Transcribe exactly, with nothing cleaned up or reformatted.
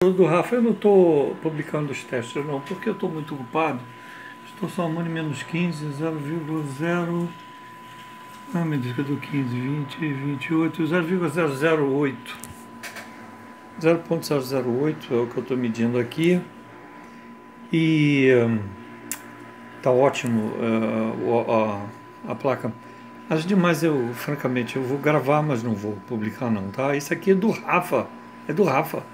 Do Rafa, eu não estou publicando os testes não, porque eu estou muito ocupado. Estou somando em menos quinze, zero vírgula zero. Ah, meu Deus, cadê o quinze, vinte, vinte e oito, zero vírgula zero zero oito. zero vírgula zero zero oito é o que eu estou medindo aqui. E está um, ótimo uh, a, a placa. As demais eu, francamente, eu vou gravar, mas não vou publicar não, tá? Isso aqui é do Rafa, é do Rafa.